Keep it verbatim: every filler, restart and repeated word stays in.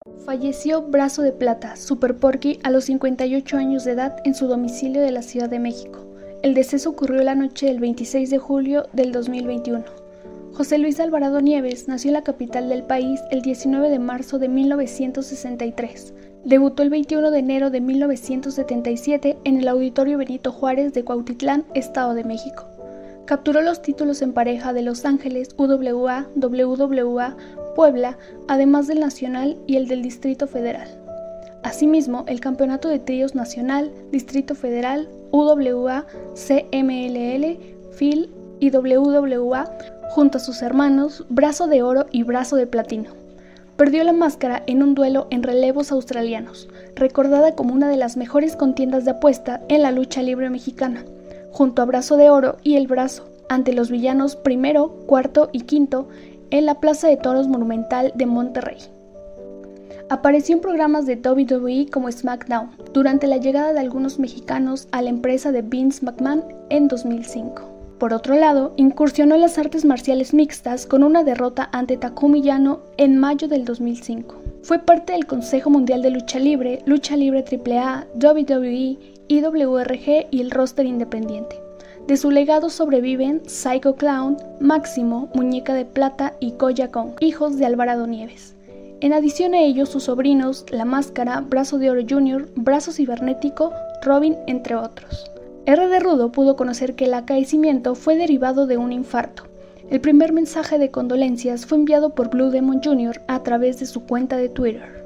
Falleció Brazo de Plata, Super Porky, a los cincuenta y ocho años de edad en su domicilio de la Ciudad de México. El deceso ocurrió la noche del veintiséis de julio del dos mil veintiuno. José Luis Alvarado Nieves nació en la capital del país el diecinueve de marzo de mil novecientos sesenta y tres. Debutó el veintiuno de enero de mil novecientos setenta y siete en el Auditorio Benito Juárez de Cuautitlán, Estado de México. Capturó los títulos en pareja de Los Ángeles U W A, W W A, Puebla, además del nacional y el del Distrito Federal. Asimismo, el campeonato de tríos nacional, Distrito Federal, U W A, C M L L, F I L y W W A, junto a sus hermanos Brazo de Oro y Brazo de Platino. Perdió la máscara en un duelo en relevos australianos, recordada como una de las mejores contiendas de apuesta en la lucha libre mexicana, junto a Brazo de Oro y El Brazo, ante los villanos primero, cuarto y quinto, en la Plaza de Toros Monumental de Monterrey. Apareció en programas de W W E como SmackDown, durante la llegada de algunos mexicanos a la empresa de Vince McMahon en dos mil cinco. Por otro lado, incursionó en las artes marciales mixtas con una derrota ante Takumi Yano en mayo del dos mil cinco. Fue parte del Consejo Mundial de Lucha Libre, Lucha Libre triple A, W W E, I W R G y el roster independiente. De su legado sobreviven Psycho Clown, Máximo, Muñeca de Plata y Koya Kong, hijos de Alvarado Nieves. En adición a ellos, sus sobrinos, La Máscara, Brazo de Oro junior, Brazo Cibernético, Robin, entre otros. R D Rudo pudo conocer que el acaecimiento fue derivado de un infarto. El primer mensaje de condolencias fue enviado por Blue Demon junior a través de su cuenta de Twitter.